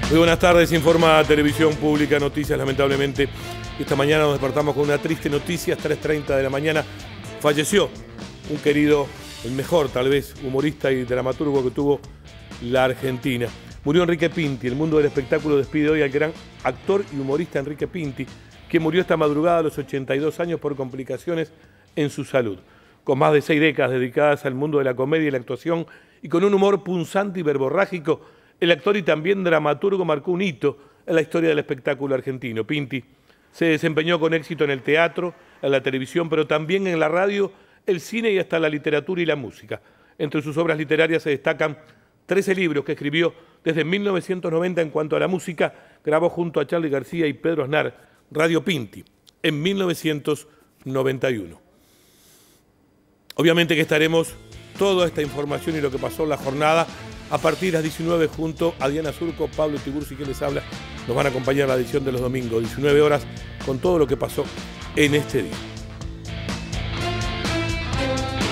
Muy buenas tardes, informa Televisión Pública Noticias. Lamentablemente, esta mañana nos despertamos con una triste noticia. A 3:30 de la mañana falleció un querido, el mejor tal vez, humorista y dramaturgo que tuvo la Argentina. Murió Enrique Pinti. El mundo del espectáculo despide hoy al gran actor y humorista Enrique Pinti, que murió esta madrugada a los 82 años por complicaciones en su salud. Con más de 6 décadas dedicadas al mundo de la comedia y la actuación, y con un humor punzante y verborrágico, el actor y también dramaturgo marcó un hito en la historia del espectáculo argentino. Pinti se desempeñó con éxito en el teatro, en la televisión, pero también en la radio, el cine y hasta la literatura y la música. Entre sus obras literarias se destacan 13 libros que escribió desde 1990. En cuanto a la música, grabó junto a Charly García y Pedro Aznar Radio Pinti en 1991. Obviamente que estaremos toda esta información y lo que pasó en la jornada a partir de las 19 junto a Diana Surco, Pablo Tiburci, que les habla. Nos van a acompañar en la edición de los domingos, 19 horas, con todo lo que pasó en este día.